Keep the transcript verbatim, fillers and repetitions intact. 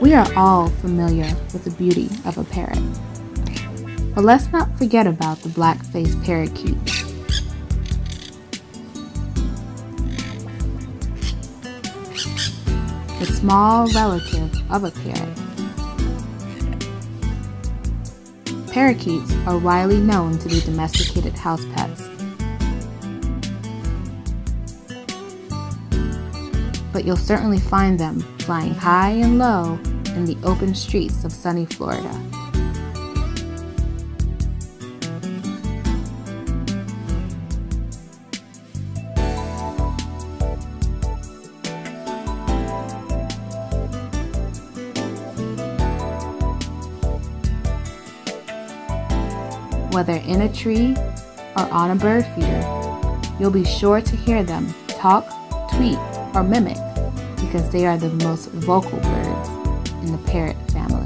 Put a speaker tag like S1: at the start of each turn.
S1: We are all familiar with the beauty of a parrot. But let's not forget about the Blackface Parakeet. The small relative of a parrot. Parakeets are widely known to be domesticated house pets. But you'll certainly find them flying high and low in the open streets of sunny Florida. Whether in a tree or on a bird feeder, you'll be sure to hear them talk, tweet, or mimic because they are the most vocal birds in the parrot family.